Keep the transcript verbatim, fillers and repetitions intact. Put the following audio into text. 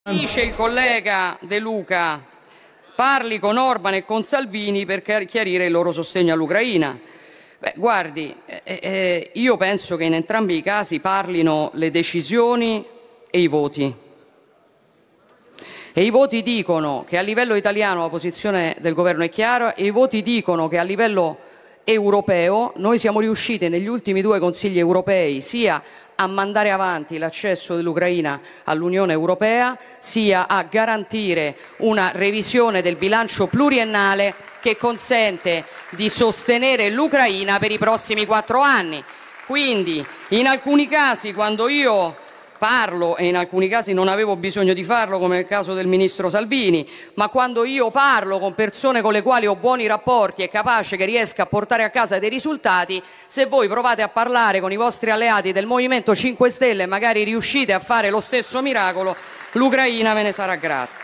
Dice il collega De Luca, parli con Orban e con Salvini per chiarire il loro sostegno all'Ucraina. Beh, guardi, eh, eh, io penso che in entrambi i casi parlino le decisioni e i voti. E i voti dicono che a livello italiano la posizione del governo è chiara e i voti dicono che a livello europeo noi siamo riusciti negli ultimi due consigli europei sia a mandare avanti l'accesso dell'Ucraina all'Unione Europea, sia a garantire una revisione del bilancio pluriennale che consente di sostenere l'Ucraina per i prossimi quattro anni. Quindi, in alcuni casi, quando io parlo, e in alcuni casi non avevo bisogno di farlo, come nel caso del ministro Salvini, ma quando io parlo con persone con le quali ho buoni rapporti e capace che riesca a portare a casa dei risultati, se voi provate a parlare con i vostri alleati del Movimento cinque Stelle e magari riuscite a fare lo stesso miracolo, l'Ucraina ve ne sarà grata.